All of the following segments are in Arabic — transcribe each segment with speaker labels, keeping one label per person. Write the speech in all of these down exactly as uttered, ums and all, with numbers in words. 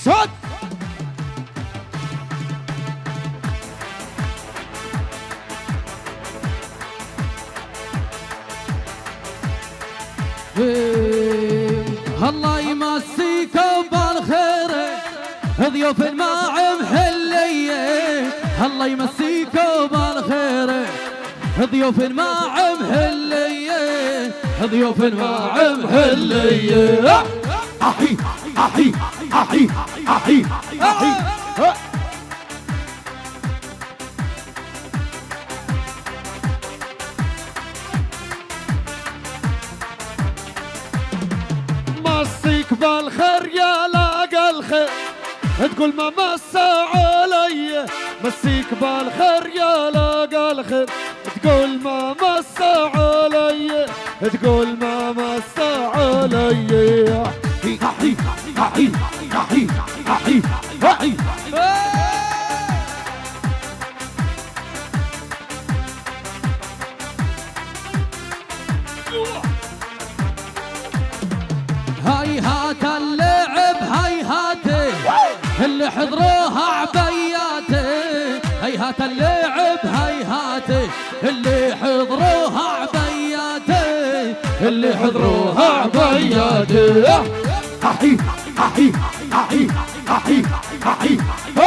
Speaker 1: صد
Speaker 2: الله يمسيكم بالخير ضيوف الماء محلية، الله يمسيكم بالخير ضيوف الماء محلية، ضيوف الماء محلية.
Speaker 1: أحي أحي أحي أحي أحي مسيك بالخير يا لاقى الخير، تقول ما مسى علي. مسيك بالخير يا لاقى الخير، تقول ما مسى علي، تقول ما مسى علي. أحي أحي أحي أحي أحي
Speaker 2: هيهات اللعب هيهات اللي حضروها عبياته، هيهات اللعب هيهات اللي حضروها عبياته، اللي حضروها عبياته.
Speaker 1: أحي أحي أحي أحي أحي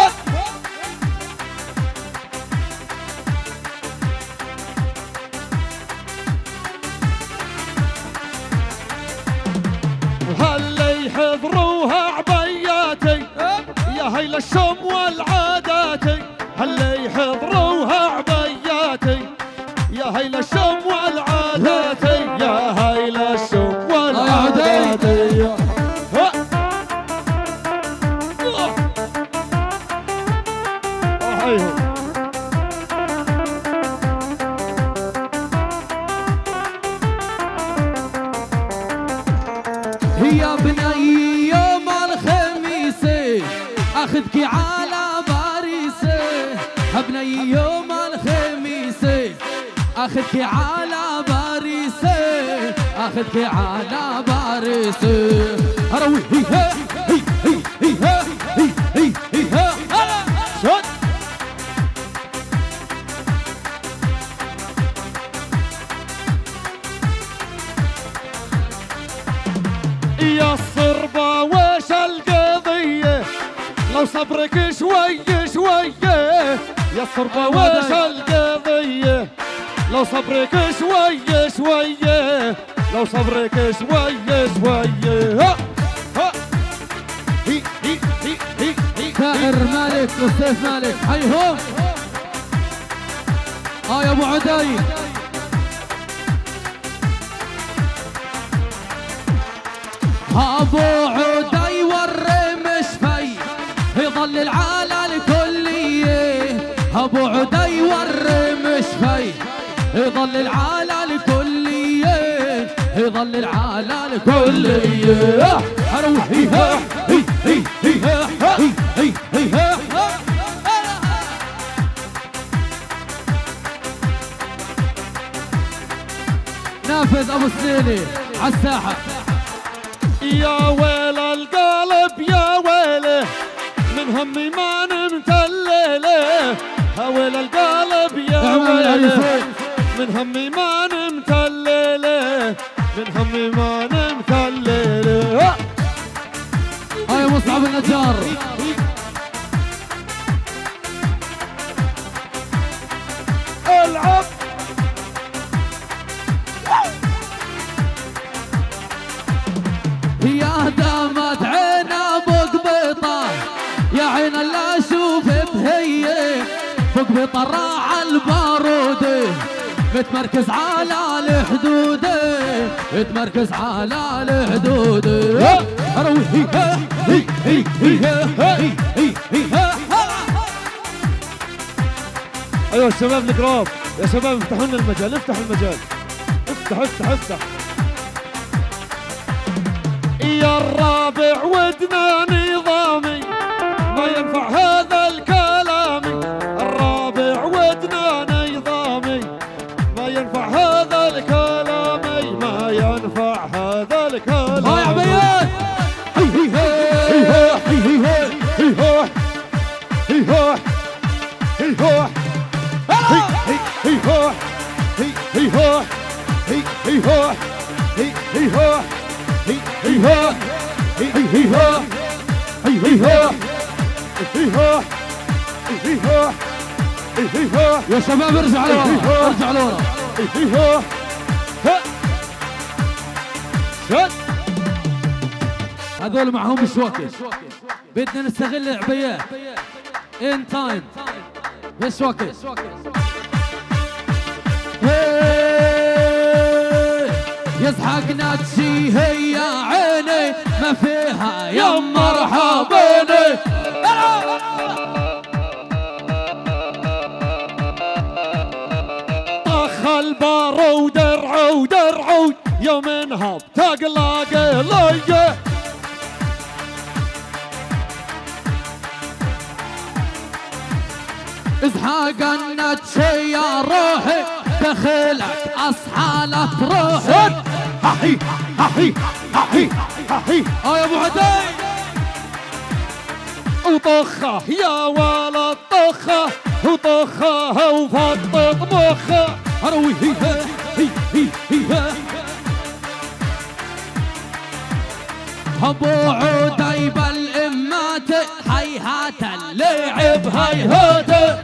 Speaker 1: وهاللي يحضروها عبياتي يا هيلا الشم والعاداتي، هاللي يحضروها عبياتي يا هيلا الشم والعاداتي، يا هيلا الشم والعاداتي.
Speaker 2: يا بني يوم الخميس اخذك على باريس، بني يوم الخميس اخذك على باريس، اخذك على باريس. اروي هي هي هي هي هي هي هي شد
Speaker 1: يا الصربة وش القضية لو صبرك شوي شوية، يا الصربة وش القضية لو صبرك شوي شوية، لو صبرك شوي شوية. ها ها هي هي هي هي هي
Speaker 2: ثائر مالك وسيف مالك حيهم. ها يا ابو عدي ابو عدي والرمش في يظل العالى الكلية، ابو عدي والرمش في يظل العالى الكلية، يظل العالى الكلية. اروحيها هي هي هي هي هي هي نافذ ابو سنيني على الساحة.
Speaker 1: يا ويل القلب يا ويله من همي ما نمت الليله، يا ويل القلب يا ويله من همي ما نمت الليله، من همي ما نمت الليله.
Speaker 2: هاي مصعب النجار
Speaker 1: العب
Speaker 2: يا دامت عين ابو قبيطه، يا عين اللي اشوف بهيه فوق بطراع البارود، متمركز على الحدود، متمركز على الحدود. اروي هي هي هي هي هي هي هي.
Speaker 1: ايوه الشباب القراب يا شباب افتحوا لنا المجال، افتحوا المجال، افتح افتح افتح. يا الرابع ودنا نظامي ما ينفع هذا الكلام، الرابع ودنا نظامي ما ينفع هذا الكلام، ما ينفع هذا الكلام.
Speaker 2: هاي عبيات هي هي هي هي هي
Speaker 1: هو هي هي هو هي هي هو هي هي هو هي هي هو هي هي هو هي هو هي هو هي هو
Speaker 2: يا شباب ارجع لورا ارجع لورا
Speaker 1: هي هو شد
Speaker 2: هذول معهم مش وقت بدنا نستغل العبيات ان تايم مش وقت يضحكنا تشي هي عيني ما فيها يا مرحبا
Speaker 1: طخ البارود رعود رعود يومنها بتقلق لي
Speaker 2: ازحقنا تشي يا روحي دخلك اصحى لا تروحي
Speaker 1: هاهي هاهي هاهي هاهي
Speaker 2: اه يا ابو عدي
Speaker 1: وطخه يا ولد طخه وطخه وفطط مخه
Speaker 2: اروي هي هي هي هي ابو عدي بالامات هيهات اللعب هيهات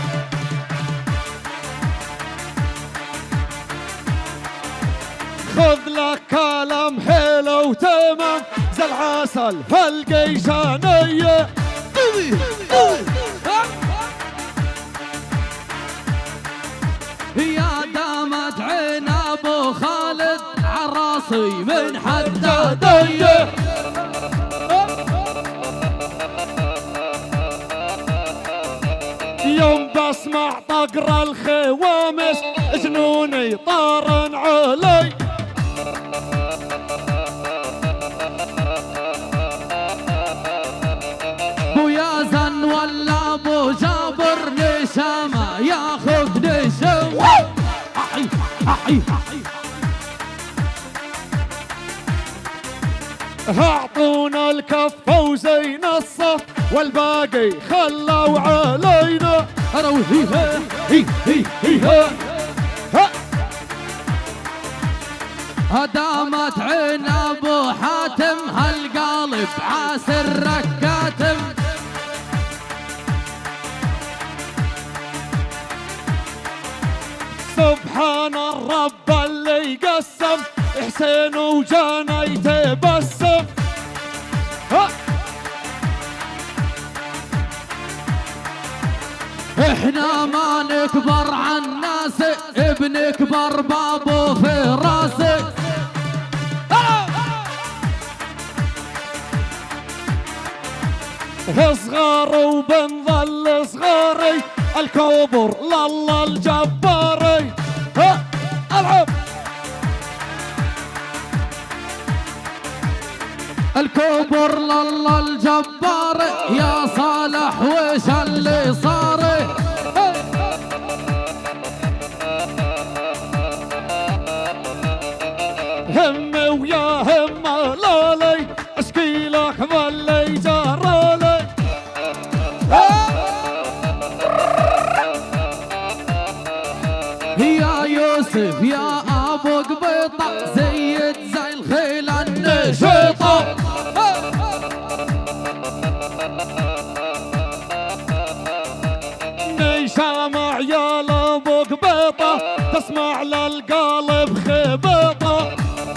Speaker 1: خذ لك كلام حلو وتمام زي العسل فالقيشانية
Speaker 2: يا دامت عين ابو خالد عراسي من حدادية
Speaker 1: يوم بسمع طقر الخوامس جنوني طارن علي
Speaker 2: بو يازن ولا ابو جابر نشامة ياخذ نشامة
Speaker 1: اعطونا الكفة وزين الصف والباقي خلوا علينا
Speaker 2: اروي هي
Speaker 1: هي هي هي ها ها
Speaker 2: هدامت عين ابو حاتم هالقالب عاسر ركاتم
Speaker 1: سبحان الرب اللي قسم حسين وجانا يتبسم ها
Speaker 2: احنا ما نكبر عن ناس بنكبر بابو في راسك
Speaker 1: صغار وبنظل صغاري الكبر لله الجباري ها العب
Speaker 2: الكبر لله الجبار يا صالح وش اللي صار
Speaker 1: هم ويا هم لالي اشكي لك باللي جرالي
Speaker 2: يا يوسف يا ابو قبيطه زيد زي الخيل النشيطه
Speaker 1: نيشامع يا ابو قبيطه تسمع للقالب خبيطه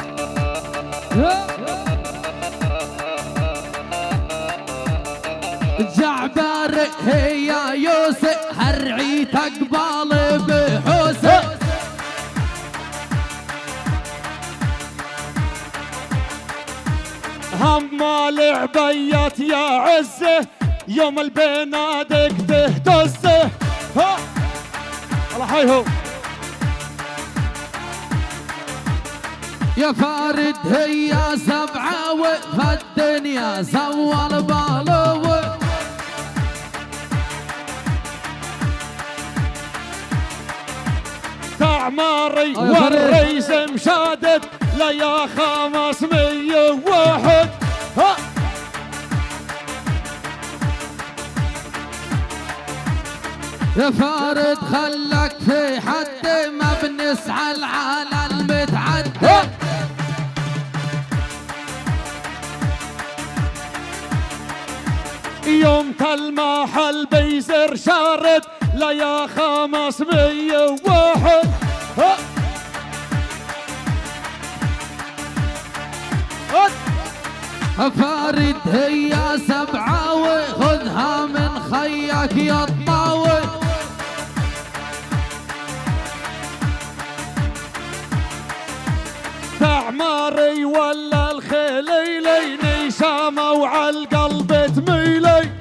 Speaker 2: جعبر هي يا يوسف هرعيت اقبال بحوسه
Speaker 1: هم العبيات يا عزه يوم البنادق تهتزه ها الله حيهم
Speaker 2: يا فارد هي سبعة فالدنيا سوى البالو
Speaker 1: تعماري والريس مشادد لا يا خمس مية واحد ها
Speaker 2: يا فارد خلك في حد ما بنسعى على المتعدي.
Speaker 1: يوم المحل بيصير شارد لا يا خمس مية وواحد.
Speaker 2: فارد هي سبعة وخذها من خيك يا الطاوي.
Speaker 1: تعماري ولا الخليلي نشامة وعالقلب تميلي.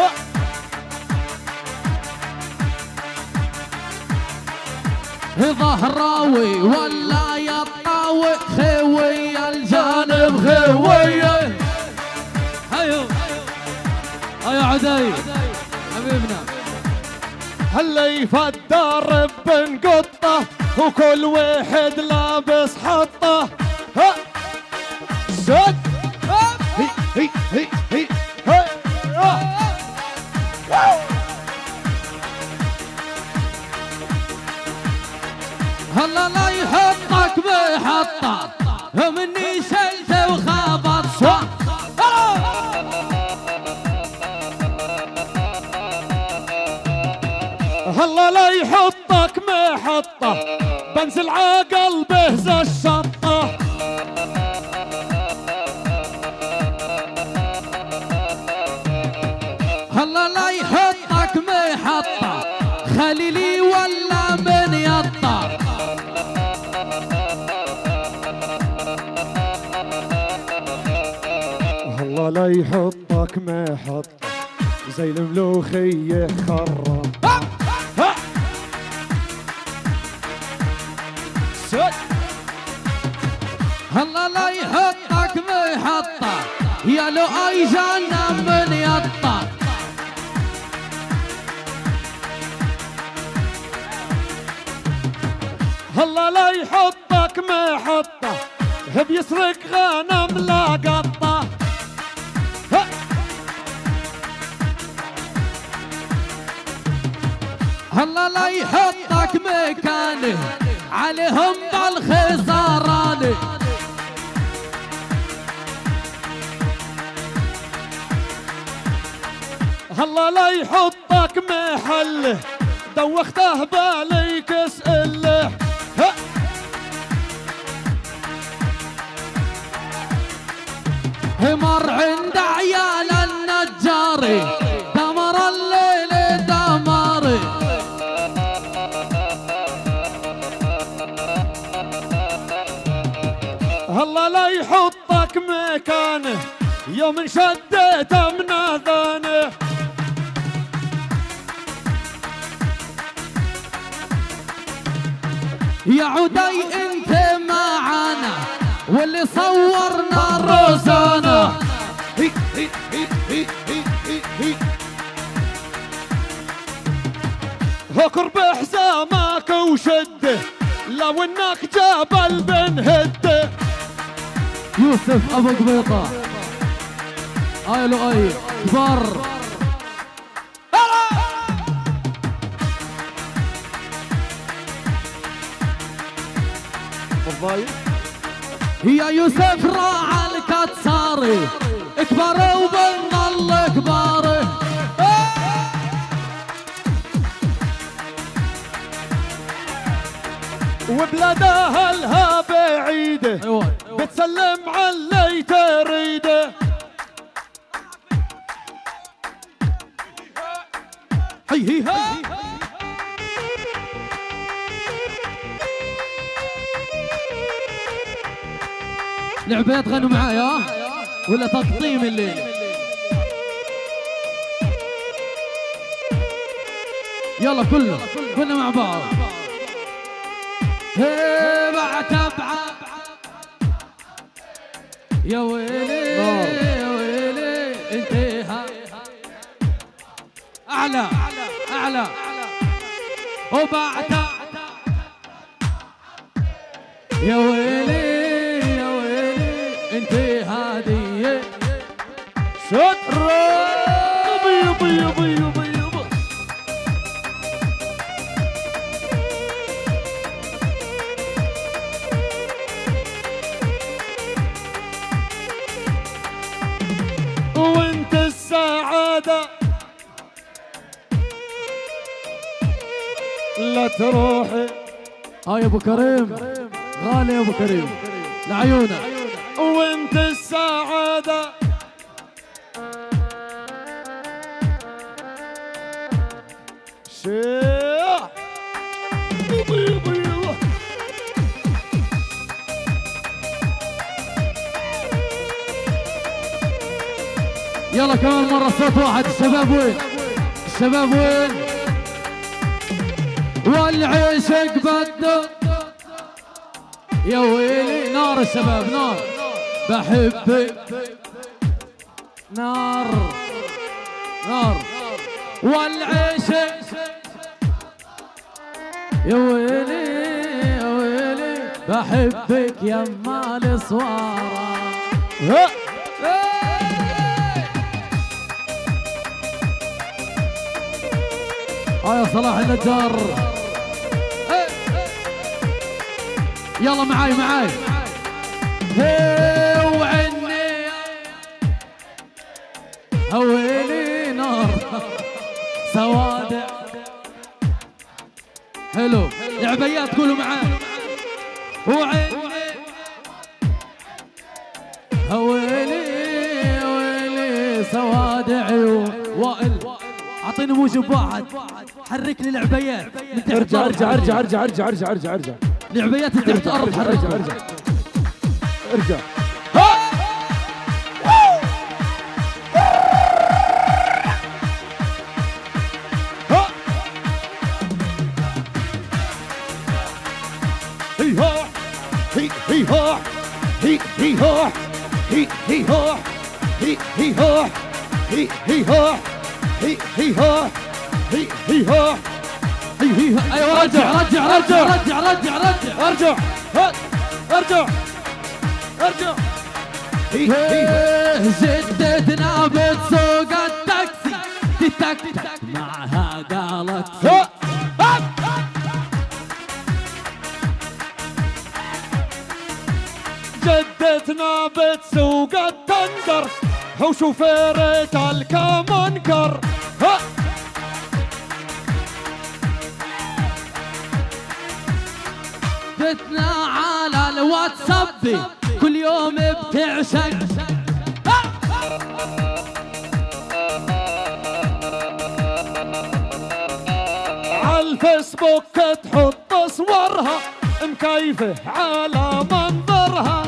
Speaker 2: ظهراوي ولا يا الطاوي خوي الجانب خوي. هيو هيو عدي حبيبنا.
Speaker 1: هاللي فالدرب بن قطة وكل واحد لابس حطه. ها سد هي هي هي هي هي.
Speaker 2: هلا لا يحطك بحطه مني شلته وخبطته.
Speaker 1: هلا لا يحطك محطة بنزل عقلبه زي الشطة.
Speaker 2: هلا لا يحطك محطة خليلي ولا من يطة.
Speaker 1: هلا لا يحطك محطة زي الملوخية خرة.
Speaker 2: هلا لا يحطك محطة يا لو اي جنة من يطة.
Speaker 1: هلا لا يحطك محطة بيسرق غنم لا قطة.
Speaker 2: هلا لا يحطك مكانه عليهم بالخسارانه.
Speaker 1: هلا لا يحطك محله دوخته باليك اسأله.
Speaker 2: مر عند عيال النجاري دمر الليل دماري.
Speaker 1: هلا لا يحطك مكانه يوم شديته من اذانه.
Speaker 2: يا عدي انت معانا واللي صورنا الروزانة.
Speaker 1: هي هي هي هي هي هي هي. هكر بحزامك وشده لو انك جبل بنهده.
Speaker 2: يوسف ابو قبيطة اي لو اي كبر. يا يوسف راعى الكتساري اكبر وبنظل كباري.
Speaker 1: وبلاد اهلها بعيده بتسلم على اللي تريده. هي هي هي.
Speaker 2: لعبات غنوا معايا ولا تقطيم الليل. يلا كله كلنا مع بعض. هي بعتبع يا ويلي يا ويلي انتهى. اعلى اعلى وبعتبع يا ويلي انت هادية.
Speaker 1: شطرة يبا يبا يبا يبا. السعادة لا تروحي.
Speaker 2: اه يا ابو كريم غالي يا ابو كريم لعيونك.
Speaker 1: وانت السعادة شيخ
Speaker 2: يلا كمان مرة صوت واحد. الشباب وين؟ الشباب وين؟ والعشق بده يا ويلي. نار الشباب نار. بحبك نار نار والعشق يا ويلي يا ويلي. بحبك يما الصوارى. اه يا صلاح النجار. يلا معاي معاي. هي وعني هويلي نار سوادع. حلو العبيات قولوا معاي. وعني هويلي هويلي سوادعي. وائل اعطيني موجب واحد. حرك لي العبيات.
Speaker 1: ارجع ارجع ارجع ارجع ارجع ارجع ارجع ارجع.
Speaker 2: العبيات اللي تحت الارض حركها.
Speaker 1: ارجع ارجع. هي ها هي هي ها هي هي ها هي هي ها هي هي ها هي هي ها هي هي ها هي هي ها هي هي ها.
Speaker 2: ايوه رجع رجع رجع رجع رجع رجع
Speaker 1: ارجع ها ارجع ارجع. هي هي
Speaker 2: جدتنا بتسوق التاكسي تتك معها جالكسي.
Speaker 1: جدتنا بتسوق التندر وشوفيرة الكمنكر. ها
Speaker 2: جدتنا على الواتساب كل يوم بتعشق.
Speaker 1: عالفيسبوك تحط صورها مكيفة على منظرها.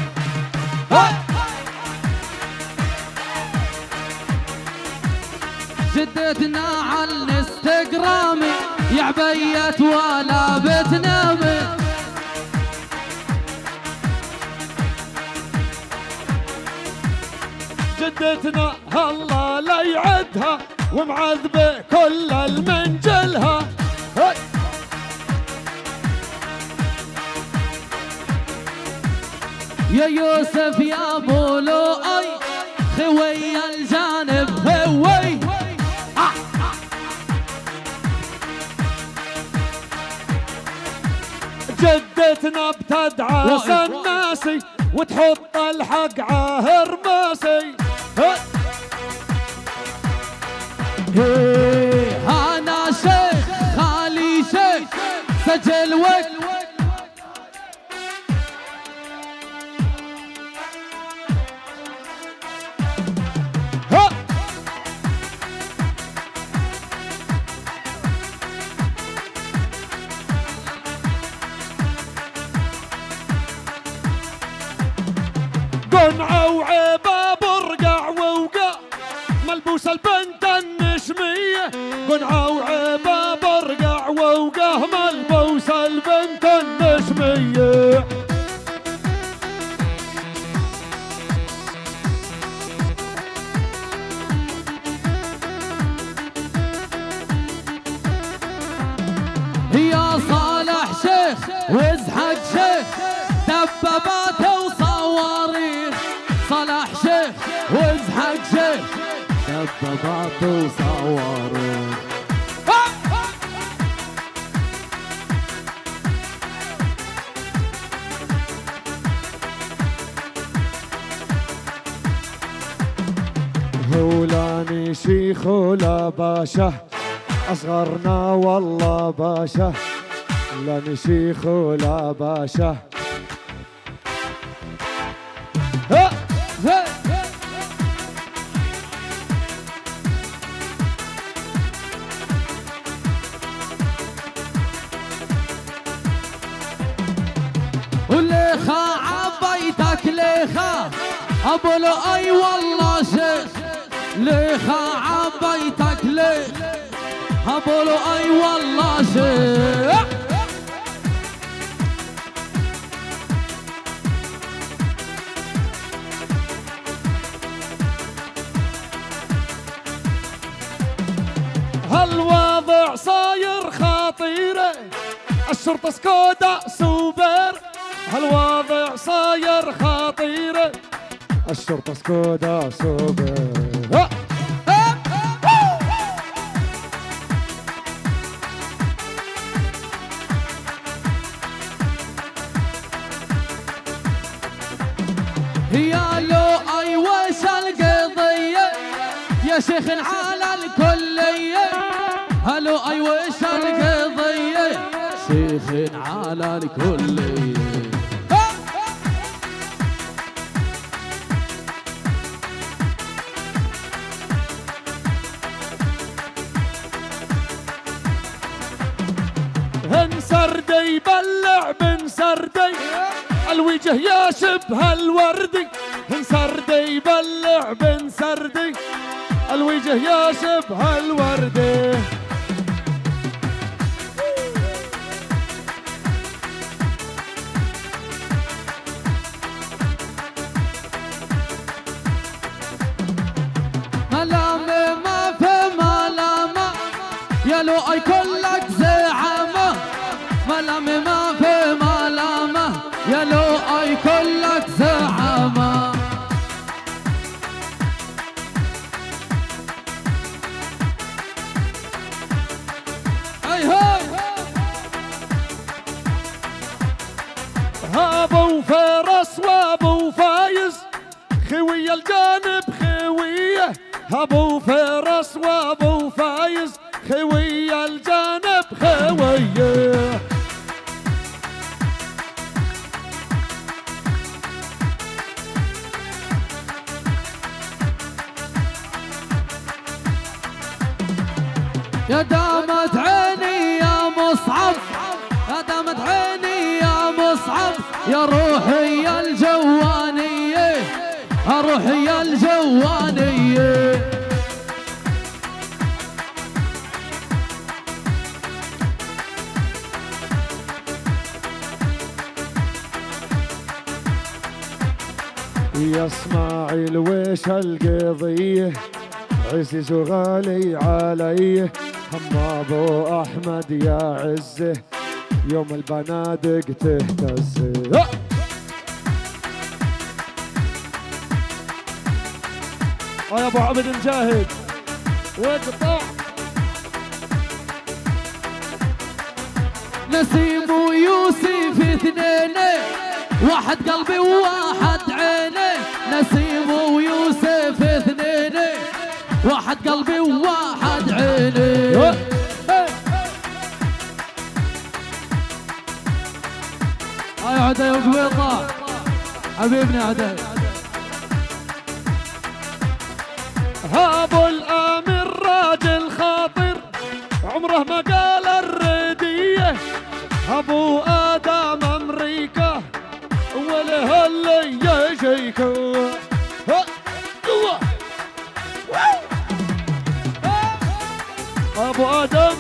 Speaker 2: جدتنا على الانستغرام يا عبيت ولا بتنام.
Speaker 1: جدتنا الله لا يعدها ومعذبة كل المنجلها.
Speaker 2: يا يوسف يا ابو لؤي خوي الجانب هوي.
Speaker 1: جدتنا بتدعس الناسي وتحط الحق عاهر ماسي.
Speaker 2: انا شيخ خالي شيخ سجل وقت.
Speaker 1: قنعة وعيبة برقع ووقع ملبوس البنت النشمية. قنعة وعيبة برقع ووقع ملبوس البنت النشمية.
Speaker 2: يا صالح شيخ وازحق شيخ دبابات وصواريخ. صالح شيخ وازحق شيخ دبابات وصواريخ.
Speaker 1: هولاني شيخ ولا باشا أصغرنا والله باشا لا شيخ ولا باشا. ها ها
Speaker 2: وليخا عبيتك ليخا ابو لؤي والله شيخ ليخا عبيتك ليخ ابو لؤي والله شيخ.
Speaker 1: هالوضع صاير خطيره الشرطه سكودا سوبر هالوضع صاير خطيره الشرطه سكودا سوبر. ها
Speaker 2: يا لو اي وش القضيه يا شيخ على الكليه هلو اي وش القضيه شيخ على الكليه.
Speaker 1: هن سردي يبلع بن سردي الوجه يا شبه الوردي هن سردي يبلع بن سردي الوجه يا شبه الوردي.
Speaker 2: ملامة ما في ملامة يا لو اي كلك زعامة ملامة ما في ملامة يا لو اي كلك زعامة. هاي هاي
Speaker 1: ابو فرس وابو فايز خوي الجانب خويه ابو فرس وابو فايز خوي الجانب خويه.
Speaker 2: يا دامت عيني يا مصعب يا دامت عيني يا مصعب يا روحي يا الجوانية يا روحي يا الجوانية.
Speaker 1: يا اسماعيل ويش القضية عزيز وغالي علي هم ابو احمد يا عزه يوم البنادق تهتز. يا ابو عبد مجاهد واقطع
Speaker 2: نسيم ويوسف اثنين واحد قلبي وواحد عيني نسيم ويوسف اثنين واحد قلبي وواحد عيني. هاي عدي وقبيطة حبيبنا عدي.
Speaker 1: ابو الامير راجل خاطر عمره ما قال الرديه ابو ادم امريكا وله اللي يجيكو. ابو ادم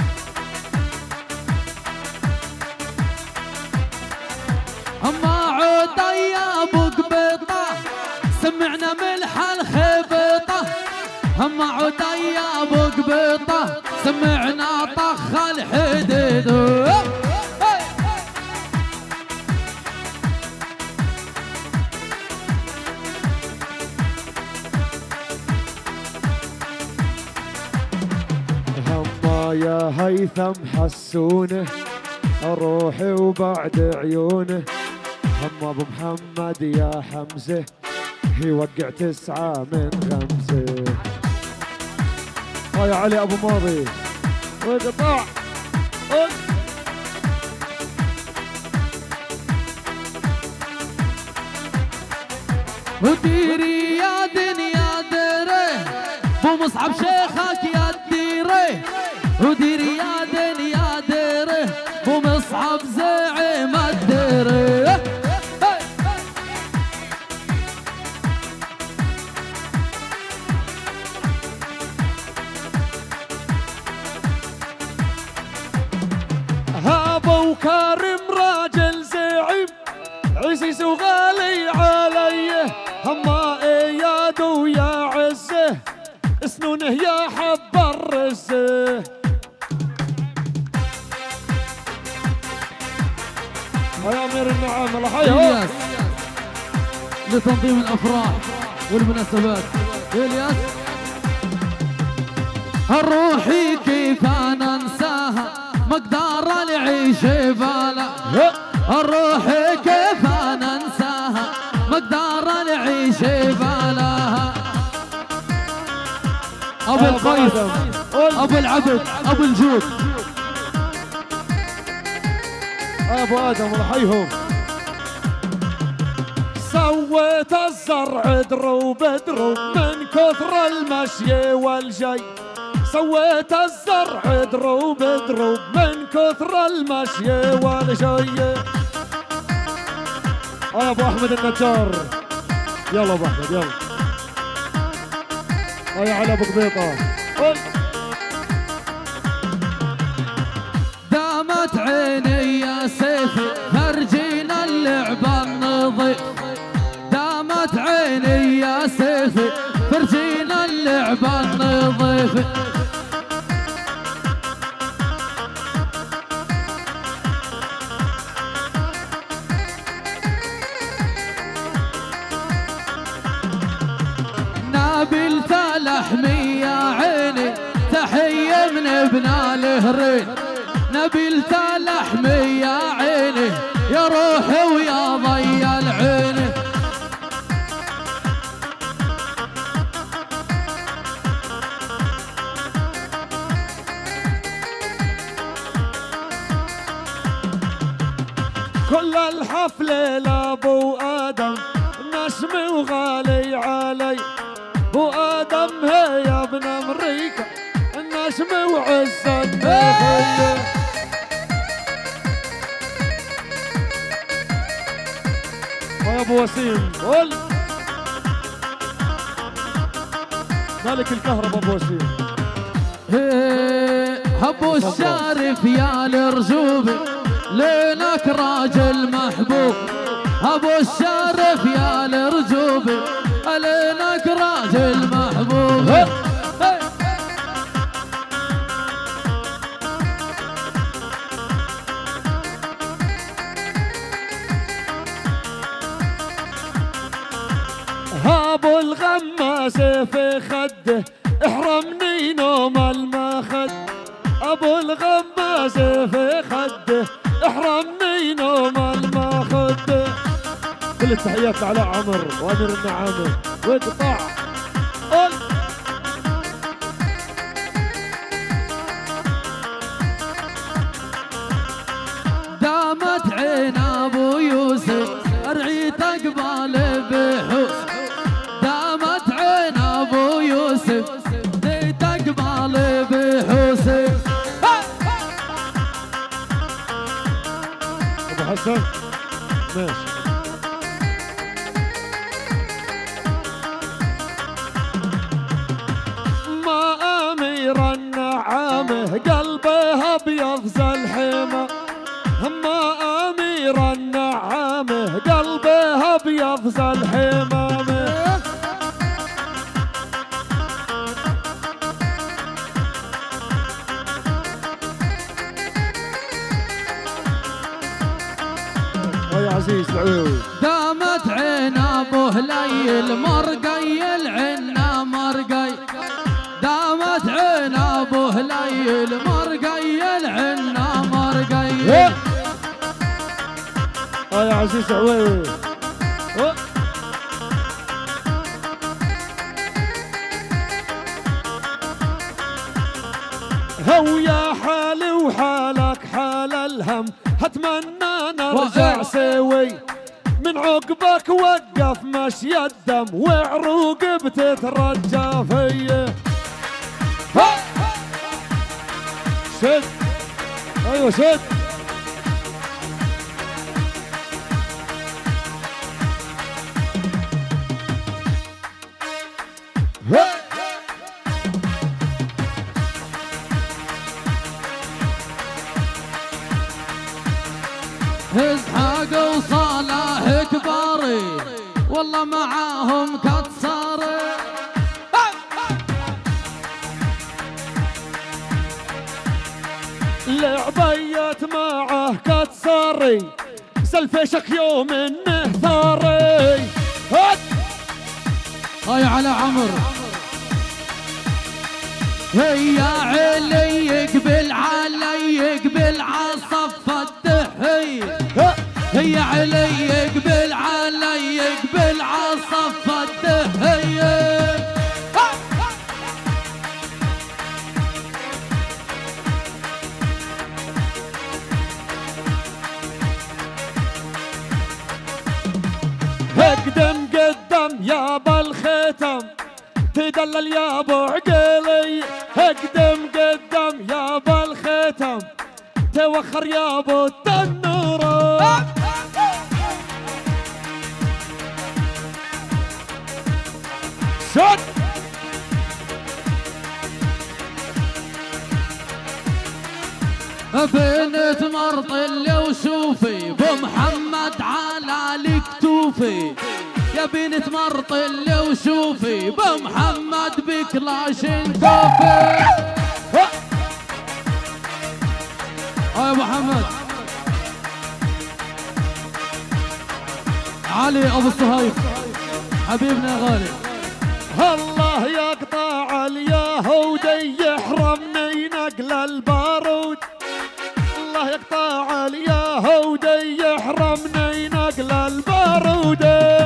Speaker 2: اما عودي يا ابو قبيطه سمعنا ملح الخبيطه اما عودي يا ابو قبيطه سمعنا طخ الحديد.
Speaker 1: يا هيثم حسونه روحي وبعد عيونه هم ابو محمد يا حمزه يوقع تسعة من خمسة. يا علي ابو ماضي وقطع
Speaker 2: وديري يا دنيا ديري بو مصعب شيخك يا ديري وديري يا دنيا ديري بو مصعب زعيم الديري
Speaker 1: هابو كارم راجل زعيم عزيز وغالي عليه هما اياد ويا عزه سنونه يا حب الرزه يا امير النعام الله حيا
Speaker 2: لتنظيم الافراح والمناسبات الياس الروحي كيف انا انساها مقدار العيش بالا الروحي كيف انا انساها مقدار العيش بالاها ابو القيس ابو العبد ابو الجود
Speaker 1: ابو ادم الله يحييهم سويت الزرع دروب دروب من كثر المشي والجي سويت الزرع دروب دروب من كثر المشي والجي يا ابو احمد النجار يلا ابو احمد يلا يا علي ابو قبيطه
Speaker 2: دامت عيني يا سيفي فرجينا اللعبه النظيف دامت عيني يا سيفي فرجينا اللعبه النظيف نابلت لحمي يا عيني تحية من ابن الهرين نبيلت لحمي يا عيني يا روحي ويا ضي العين
Speaker 1: كل الحفلة لابو ادم نشمي وغالي علي بو ادم هي يا ابن امريكا النشمي وعز الدخل ويا ابو وسيم قول ملك الكهرباء ابو وسيم
Speaker 2: ابو الشارف يا الرجوبي لينك راجل محبوب ابو الشارف يا الرجوبي لينك راجل محبوب
Speaker 1: ابو الغماس في خده احرمني نوم المخد ابو الغماس في خده احرمني نوم المخد كل التحيات لعلاء عمر وامير النعامه واقطع قول
Speaker 2: دامت عين ابو يوسف رعيت اقبال بحوس دامت عين ابو يوسف رعيت اقبال بحوس
Speaker 1: ابو حسن ماشي ما امير النعامه قلبه ابيض زي الحمى ما امير النعامه قلبه ابيض زي الحمامه يا عزيز العويوي
Speaker 2: دامت عين ابو هلي المرقي العنا مرقي دامت عين ابو هلي المرقي العنا مرقي
Speaker 1: يا عزيز عويوي لو يا حالي وحالك حال الهم هتمنى نرجع سوي من عقبك وقف مشي الدم وعروق بتترجى فيه. شد ايوه شد
Speaker 2: اسحاق وصالح كباري والله معاهم كتصاري.
Speaker 1: لعبيت معه كتصاري سلفشك يوم انه ثاري.
Speaker 2: هاي على عمر هي علي يقبل علي يقبل عصف الدحي. هي علي يقبل علي يقبل عصف الدحي.
Speaker 1: اقدم قدم يا بالختم تدلل يا ابو عقيلي. اقدم قدم يا بالختم توخر يا ابو التنوره. شد
Speaker 2: بنت مرطل وشوفي بمحمد على الكتوفي. يا بنت مرطل وشوفي بمحمد بكلاشنكوفي. يا ابو محمد علي ابو الصهيب حبيبنا يا غالي.
Speaker 1: الله يقطع اليهودي يحرمني نقل البارود. الله يقطع اليهودي يحرمني نقل البارود.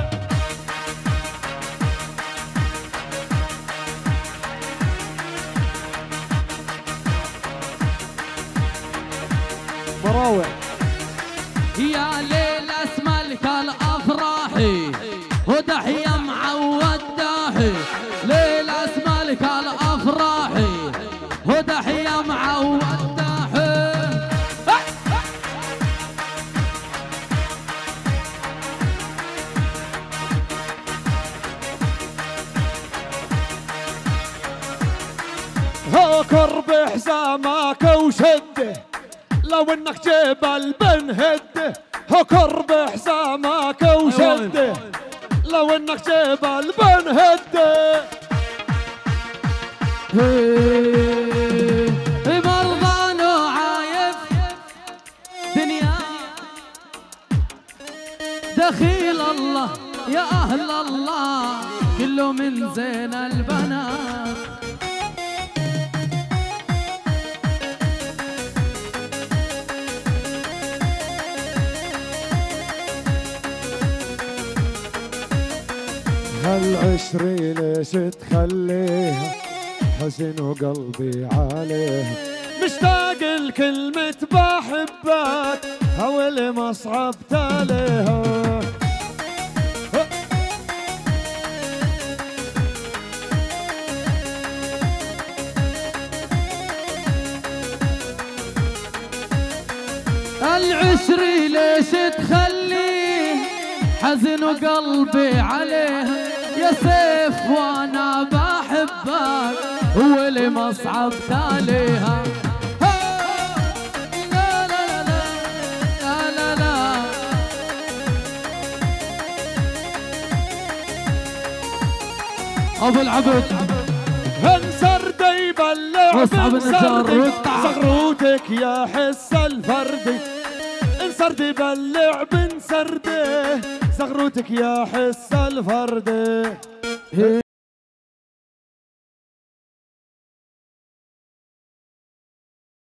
Speaker 1: مراوع
Speaker 2: يا ليل اسملك الافراحي ودحية معود داحي. ليل اسملك الافراحي ودحية معود داحي.
Speaker 1: هو كرب حزامك وشده لو انك جبل بنهده. هو كرب حزامك وشده لو انك جبل بنهده.
Speaker 2: مرضان وعايف دنيا دخيل الله يا اهل الله كله من زين البنات.
Speaker 1: هالعشري ليش تخليها حزن وقلبي عليها. مشتاق لكلمة بحبك هولي ما صعبت عليها.
Speaker 2: العشري ليش تخليه حزن وقلبي عليها. يا سيف وانا بحبك هو اللي ما صعبت عليها. لا لا لا لا لا لا ابو العبد
Speaker 1: انسر يبلع بنسردي زغروتك يا حس الفردي. انسر يبلع بنسردي زغروتك يا حس الفردي.